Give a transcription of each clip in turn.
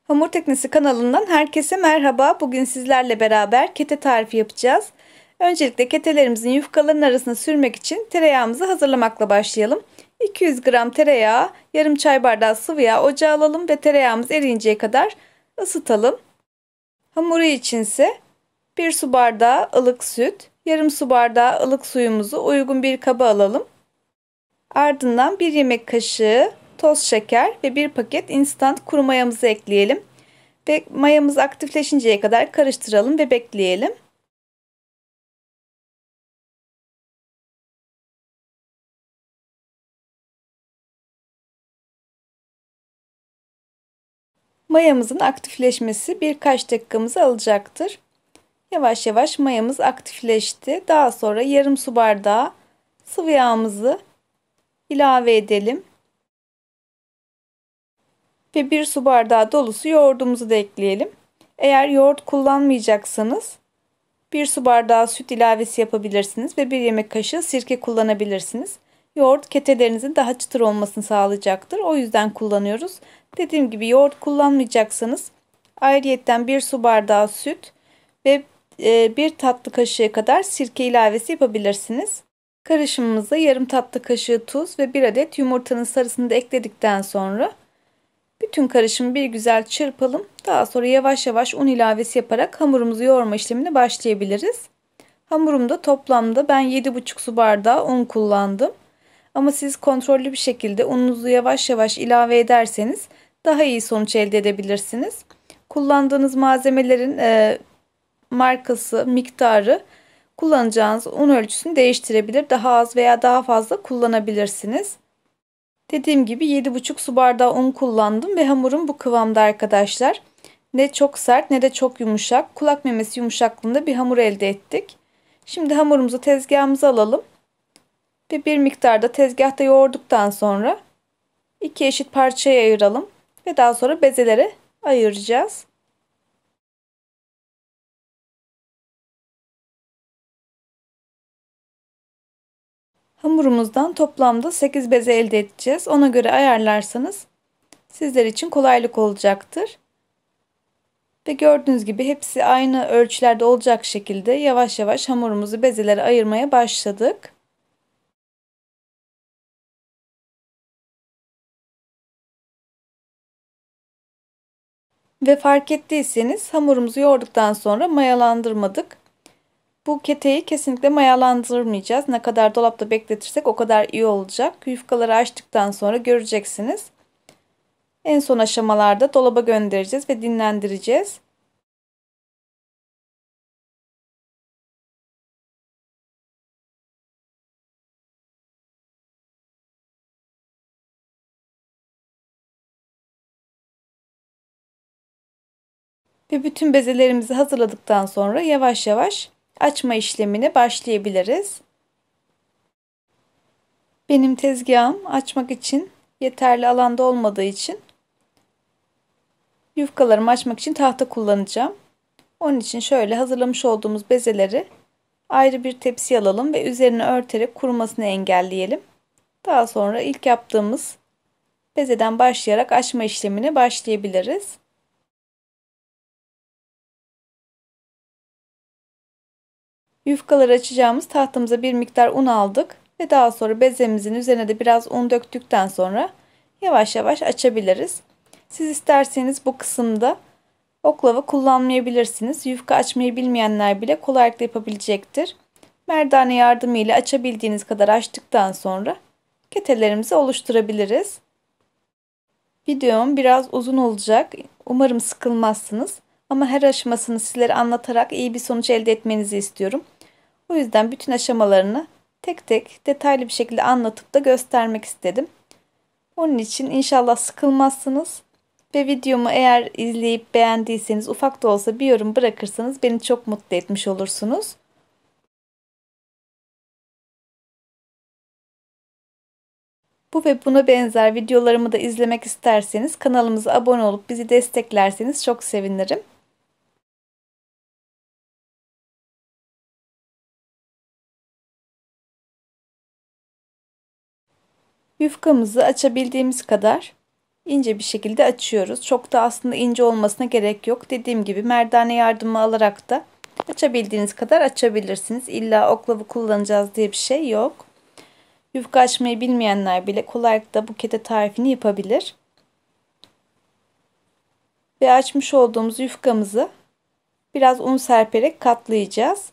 Hamur Teknesi kanalından herkese merhaba. Bugün sizlerle beraber kete tarifi yapacağız. Öncelikle ketelerimizin yufkaların arasına sürmek için tereyağımızı hazırlamakla başlayalım. 200 gram tereyağı, yarım çay bardağı sıvı yağ ocağa alalım ve tereyağımız eriyinceye kadar ısıtalım. Hamuru içinse 1 su bardağı ılık süt, yarım su bardağı ılık suyumuzu uygun bir kaba alalım. Ardından 1 yemek kaşığı toz şeker ve 1 paket instant kuru mayamızı ekleyelim. Ve mayamız aktifleşinceye kadar karıştıralım ve bekleyelim. Mayamızın aktifleşmesi birkaç dakikamızı alacaktır. Yavaş yavaş mayamız aktifleşti. Daha sonra yarım su bardağı sıvı yağımızı ilave edelim. Ve 1 su bardağı dolusu yoğurdumuzu da ekleyelim. Eğer yoğurt kullanmayacaksanız 1 su bardağı süt ilavesi yapabilirsiniz ve 1 yemek kaşığı sirke kullanabilirsiniz. Yoğurt ketelerinizin daha çıtır olmasını sağlayacaktır. O yüzden kullanıyoruz. Dediğim gibi yoğurt kullanmayacaksanız ayrıyetten 1 su bardağı süt ve 1 tatlı kaşığı kadar sirke ilavesi yapabilirsiniz. Karışımımıza yarım tatlı kaşığı tuz ve 1 adet yumurtanın sarısını da ekledikten sonra bütün karışımı bir güzel çırpalım. Daha sonra yavaş yavaş un ilavesi yaparak hamurumuzu yoğurma işlemine başlayabiliriz. Hamurumda toplamda ben 7,5 su bardağı un kullandım. Ama siz kontrollü bir şekilde ununuzu yavaş yavaş ilave ederseniz daha iyi sonuç elde edebilirsiniz. Kullandığınız malzemelerin markası, miktarı kullanacağınız un ölçüsünü değiştirebilir. Daha az veya daha fazla kullanabilirsiniz. Dediğim gibi 7,5 su bardağı un kullandım ve hamurum bu kıvamda arkadaşlar. Ne çok sert ne de çok yumuşak. Kulak memesi yumuşaklığında bir hamur elde ettik. Şimdi hamurumuzu tezgahımıza alalım. Ve bir miktarda tezgahta yoğurduktan sonra 2 eşit parçaya ayıralım. Ve daha sonra bezelere ayıracağız. Hamurumuzdan toplamda 8 beze elde edeceğiz. Ona göre ayarlarsanız sizler için kolaylık olacaktır. Ve gördüğünüz gibi hepsi aynı ölçülerde olacak şekilde yavaş yavaş hamurumuzu bezelere ayırmaya başladık. Ve fark ettiyseniz hamurumuzu yoğurduktan sonra mayalandırmadık. Bu keteyi kesinlikle mayalandırmayacağız. Ne kadar dolapta bekletirsek o kadar iyi olacak. Yufkaları açtıktan sonra göreceksiniz. En son aşamalarda dolaba göndereceğiz ve dinlendireceğiz. Ve bütün bezelerimizi hazırladıktan sonra yavaş yavaş açma işlemine başlayabiliriz. Benim tezgahım açmak için yeterli alanda olmadığı için yufkalarımı açmak için tahta kullanacağım. Onun için şöyle hazırlamış olduğumuz bezeleri ayrı bir tepsiye alalım ve üzerine örterek kurumasını engelleyelim. Daha sonra ilk yaptığımız bezeden başlayarak açma işlemine başlayabiliriz. Yufkaları açacağımız tahtamıza bir miktar un aldık ve daha sonra bezemizin üzerine de biraz un döktükten sonra yavaş yavaş açabiliriz. Siz isterseniz bu kısımda oklava kullanmayabilirsiniz. Yufka açmayı bilmeyenler bile kolaylıkla yapabilecektir. Merdane yardımıyla açabildiğiniz kadar açtıktan sonra ketelerimizi oluşturabiliriz. Videom biraz uzun olacak. Umarım sıkılmazsınız. Ama her aşamasını sizlere anlatarak iyi bir sonuç elde etmenizi istiyorum. O yüzden bütün aşamalarını tek tek detaylı bir şekilde anlatıp da göstermek istedim. Onun için inşallah sıkılmazsınız. Ve videomu eğer izleyip beğendiyseniz ufak da olsa bir yorum bırakırsanız beni çok mutlu etmiş olursunuz. Bu ve buna benzer videolarımı da izlemek isterseniz kanalımıza abone olup bizi desteklerseniz çok sevinirim. Yufkamızı açabildiğimiz kadar ince bir şekilde açıyoruz. Çok da aslında ince olmasına gerek yok. Dediğim gibi merdane yardımı alarak da açabildiğiniz kadar açabilirsiniz. İlla oklava kullanacağız diye bir şey yok. Yufka açmayı bilmeyenler bile kolaylıkla bu kete tarifini yapabilir. Ve açmış olduğumuz yufkamızı biraz un serperek katlayacağız.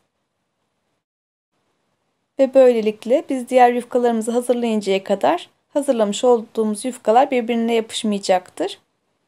Ve böylelikle biz diğer yufkalarımızı hazırlayıncaya kadar hazırlamış olduğumuz yufkalar birbirine yapışmayacaktır.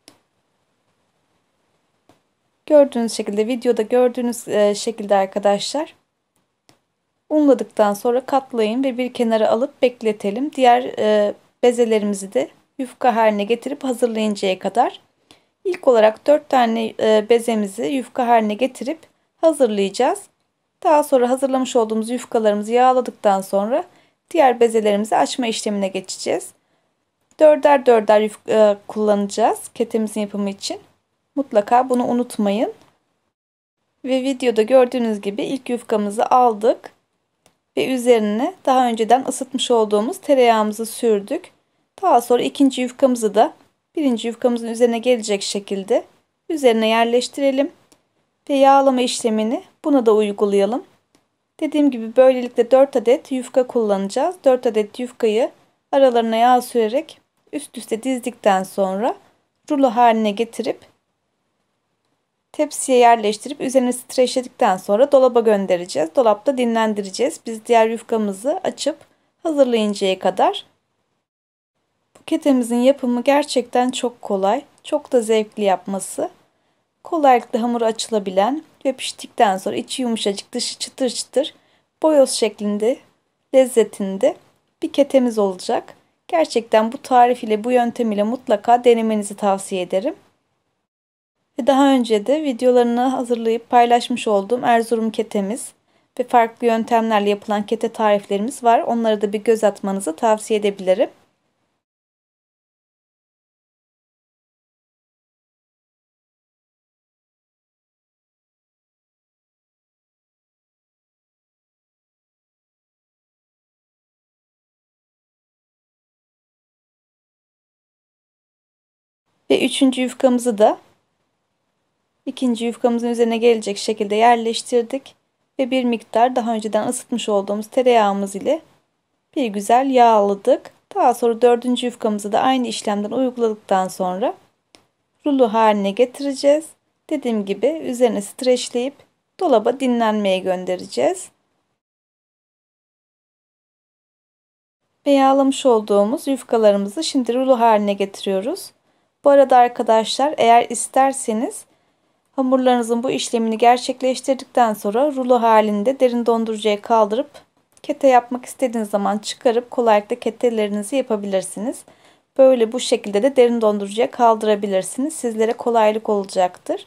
Gördüğünüz şekilde, videoda gördüğünüz şekilde arkadaşlar, unladıktan sonra katlayın ve bir kenara alıp bekletelim. Diğer bezelerimizi de yufka haline getirip hazırlayıncaya kadar. İlk olarak 4 tane bezemizi yufka haline getirip hazırlayacağız. Daha sonra hazırlamış olduğumuz yufkalarımızı yağladıktan sonra diğer bezelerimizi açma işlemine geçeceğiz. Dörder dörder yufka kullanacağız ketemizin yapımı için. Mutlaka bunu unutmayın. Ve videoda gördüğünüz gibi ilk yufkamızı aldık. Ve üzerine daha önceden ısıtmış olduğumuz tereyağımızı sürdük. Daha sonra ikinci yufkamızı da birinci yufkamızın üzerine gelecek şekilde üzerine yerleştirelim. Ve yağlama işlemini buna da uygulayalım. Dediğim gibi böylelikle 4 adet yufka kullanacağız. 4 adet yufkayı aralarına yağ sürerek üst üste dizdikten sonra rulo haline getirip tepsiye yerleştirip üzerine streçledikten sonra dolaba göndereceğiz. Dolapta dinlendireceğiz. Biz diğer yufkamızı açıp hazırlayıncaya kadar. Bu ketemizin yapımı gerçekten çok kolay. Çok da zevkli yapması. Kolaylıkla hamuru açılabilen ve piştikten sonra içi yumuşacık, dışı çıtır çıtır, boyoz şeklinde, lezzetinde bir ketemiz olacak. Gerçekten bu tarif ile, bu yöntem ile mutlaka denemenizi tavsiye ederim. Ve daha önce de videolarını hazırlayıp paylaşmış olduğum Erzurum ketemiz ve farklı yöntemlerle yapılan kete tariflerimiz var. Onlara da bir göz atmanızı tavsiye edebilirim. Ve üçüncü yufkamızı da ikinci yufkamızın üzerine gelecek şekilde yerleştirdik. Ve bir miktar daha önceden ısıtmış olduğumuz tereyağımız ile bir güzel yağladık. Daha sonra dördüncü yufkamızı da aynı işlemden uyguladıktan sonra rulo haline getireceğiz. Dediğim gibi üzerine streçleyip dolaba dinlenmeye göndereceğiz. Ve yağlamış olduğumuz yufkalarımızı şimdi rulo haline getiriyoruz. Bu arada arkadaşlar, eğer isterseniz hamurlarınızın bu işlemini gerçekleştirdikten sonra rulo halinde derin dondurucuya kaldırıp kete yapmak istediğiniz zaman çıkarıp kolaylıkla ketelerinizi yapabilirsiniz. Böyle bu şekilde de derin dondurucuya kaldırabilirsiniz. Sizlere kolaylık olacaktır.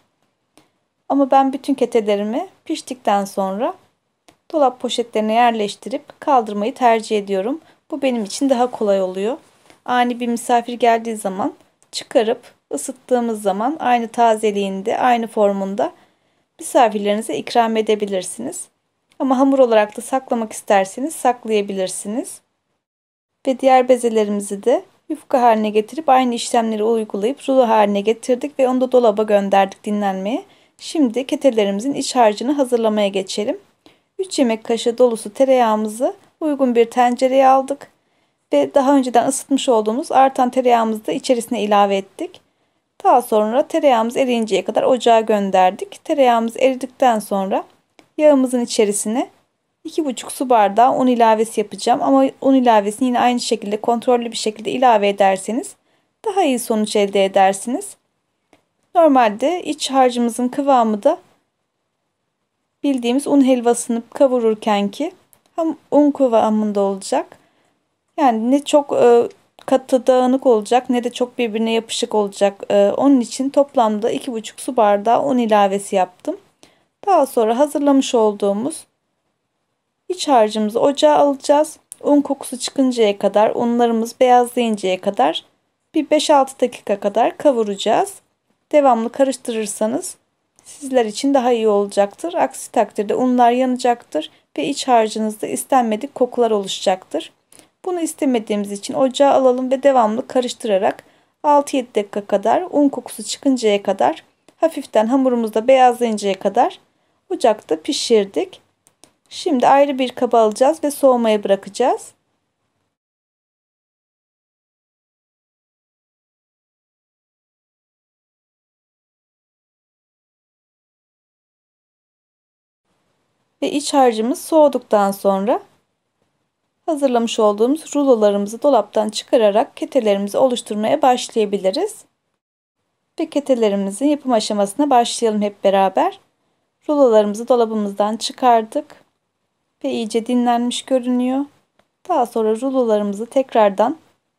Ama ben bütün ketelerimi piştikten sonra dolap poşetlerine yerleştirip kaldırmayı tercih ediyorum. Bu benim için daha kolay oluyor. Ani bir misafir geldiği zaman çıkarıp ısıttığımız zaman aynı tazeliğinde, aynı formunda misafirlerinize ikram edebilirsiniz. Ama hamur olarak da saklamak isterseniz saklayabilirsiniz. Ve diğer bezelerimizi de yufka haline getirip aynı işlemleri uygulayıp rulo haline getirdik ve onu da dolaba gönderdik dinlenmeye. Şimdi ketelerimizin iç harcını hazırlamaya geçelim. 3 yemek kaşığı dolusu tereyağımızı uygun bir tencereye aldık. Ve daha önceden ısıtmış olduğumuz artan tereyağımızı da içerisine ilave ettik. Daha sonra tereyağımız eriyinceye kadar ocağa gönderdik. Tereyağımız eridikten sonra yağımızın içerisine 2,5 su bardağı un ilavesi yapacağım. Ama un ilavesini yine aynı şekilde kontrollü bir şekilde ilave ederseniz daha iyi sonuç elde edersiniz. Normalde iç harcımızın kıvamı da bildiğimiz un helvasını kavururkenki un kıvamında olacak. Yani ne çok katı dağınık olacak ne de çok birbirine yapışık olacak. Onun için toplamda 2,5 su bardağı un ilavesi yaptım. Daha sonra hazırlamış olduğumuz iç harcımızı ocağa alacağız. Un kokusu çıkıncaya kadar, unlarımız beyazlayıncaya kadar bir 5-6 dakika kadar kavuracağız. Devamlı karıştırırsanız sizler için daha iyi olacaktır. Aksi takdirde unlar yanacaktır ve iç harcınızda istenmedik kokular oluşacaktır. Bunu istemediğimiz için ocağa alalım ve devamlı karıştırarak 6-7 dakika kadar un kokusu çıkıncaya kadar, hafiften hamurumuzda beyazlayıncaya kadar ocakta pişirdik. Şimdi ayrı bir kaba alacağız ve soğumaya bırakacağız. Ve iç harcımız soğuduktan sonra hazırlamış olduğumuz rulolarımızı dolaptan çıkararak ketelerimizi oluşturmaya başlayabiliriz. Ve ketelerimizin yapım aşamasına başlayalım hep beraber. Rulolarımızı dolabımızdan çıkardık ve iyice dinlenmiş görünüyor. Daha sonra rulolarımızı tekrardan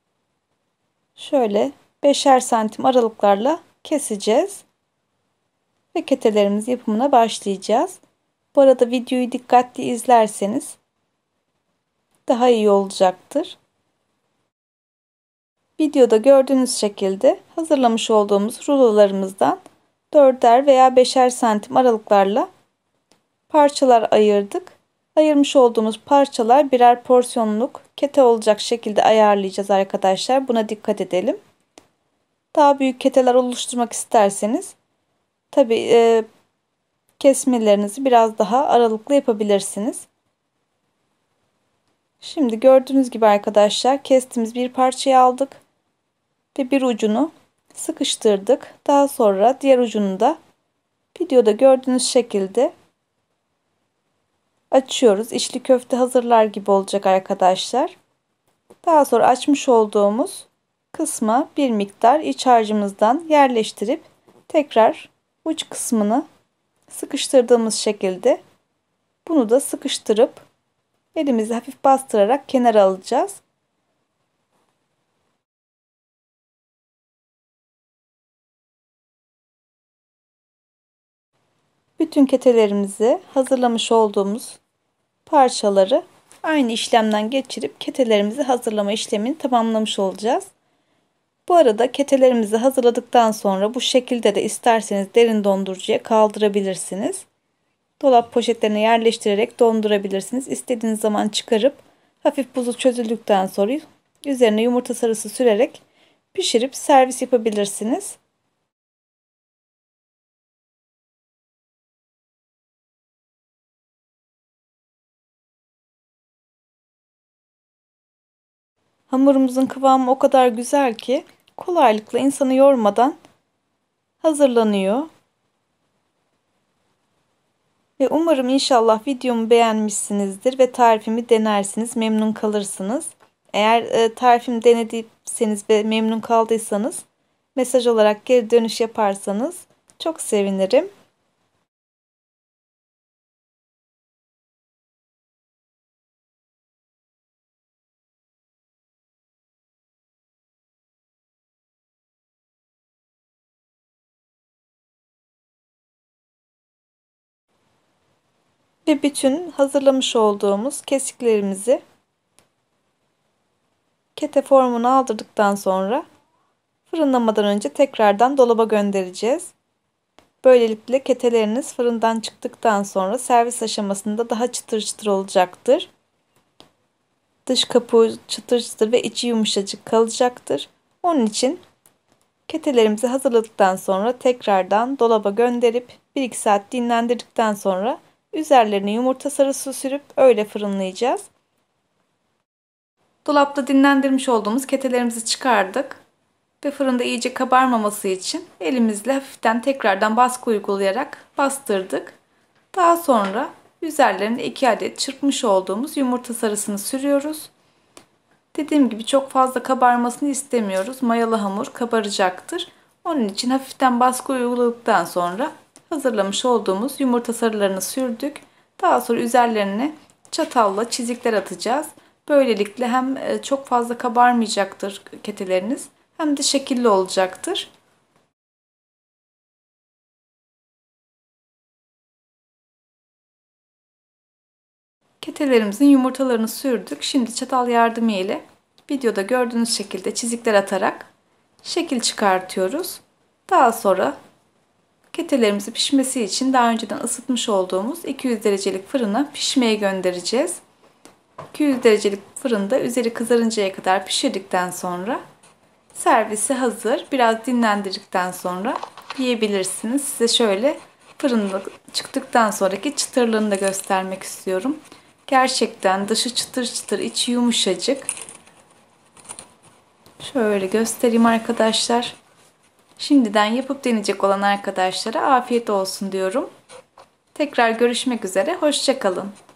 şöyle 5'er santim aralıklarla keseceğiz. Ve ketelerimiz yapımına başlayacağız. Bu arada videoyu dikkatli izlerseniz daha iyi olacaktır. Videoda gördüğünüz şekilde hazırlamış olduğumuz rulolarımızdan 4'er veya 5'er santim aralıklarla parçalar ayırdık. Ayırmış olduğumuz parçalar birer porsiyonluk kete olacak şekilde ayarlayacağız arkadaşlar. Buna dikkat edelim. Daha büyük keteler oluşturmak isterseniz tabii kesmelerinizi biraz daha aralıklı yapabilirsiniz. Şimdi gördüğünüz gibi arkadaşlar kestiğimiz bir parçayı aldık ve bir ucunu sıkıştırdık. Daha sonra diğer ucunu da videoda gördüğünüz şekilde açıyoruz. İçli köfte hazırlar gibi olacak arkadaşlar. Daha sonra açmış olduğumuz kısma bir miktar iç harcımızdan yerleştirip tekrar uç kısmını sıkıştırdığımız şekilde bunu da sıkıştırıp elimizi hafif bastırarak kenara alacağız. Bütün ketelerimizi hazırlamış olduğumuz parçaları aynı işlemden geçirip ketelerimizi hazırlama işlemini tamamlamış olacağız. Bu arada ketelerimizi hazırladıktan sonra bu şekilde de isterseniz derin dondurucuya kaldırabilirsiniz. Dolap poşetlerine yerleştirerek dondurabilirsiniz. İstediğiniz zaman çıkarıp hafif buzu çözüldükten sonra üzerine yumurta sarısı sürerek pişirip servis yapabilirsiniz. Hamurumuzun kıvamı o kadar güzel ki kolaylıkla insanı yormadan hazırlanıyor. Ve umarım inşallah videomu beğenmişsinizdir ve tarifimi denersiniz, memnun kalırsınız. Eğer tarifimi denediyseniz ve memnun kaldıysanız mesaj olarak geri dönüş yaparsanız çok sevinirim. Ve bütün hazırlamış olduğumuz kesiklerimizi kete formunu aldırdıktan sonra fırınlamadan önce tekrardan dolaba göndereceğiz. Böylelikle keteleriniz fırından çıktıktan sonra servis aşamasında daha çıtır çıtır olacaktır. Dış kabuğu çıtır çıtır ve içi yumuşacık kalacaktır. Onun için ketelerimizi hazırladıktan sonra tekrardan dolaba gönderip 1-2 saat dinlendirdikten sonra üzerlerine yumurta sarısı sürüp öyle fırınlayacağız. Dolapta dinlendirmiş olduğumuz ketelerimizi çıkardık ve fırında iyice kabarmaması için elimizle hafiften tekrardan baskı uygulayarak bastırdık. Daha sonra üzerlerine 2 adet çırpmış olduğumuz yumurta sarısını sürüyoruz. Dediğim gibi çok fazla kabarmasını istemiyoruz. Mayalı hamur kabaracaktır. Onun için hafiften baskı uyguladıktan sonra hazırlamış olduğumuz yumurta sarılarını sürdük. Daha sonra üzerlerine çatalla çizikler atacağız. Böylelikle hem çok fazla kabarmayacaktır keteleriniz hem de şekilli olacaktır. Ketelerimizin yumurtalarını sürdük. Şimdi çatal yardımı ile videoda gördüğünüz şekilde çizikler atarak şekil çıkartıyoruz. Daha sonra ketelerimizi pişmesi için daha önceden ısıtmış olduğumuz 200 derecelik fırına pişmeye göndereceğiz. 200 derecelik fırında üzeri kızarıncaya kadar pişirdikten sonra Servisi hazır. Biraz dinlendirdikten sonra yiyebilirsiniz. Size şöyle fırında çıktıktan sonraki çıtırlığını da göstermek istiyorum. Gerçekten dışı çıtır çıtır, içi yumuşacık. Şöyle göstereyim arkadaşlar. Şimdiden yapıp deneyecek olan arkadaşlara afiyet olsun diyorum. Tekrar görüşmek üzere. Hoşça kalın.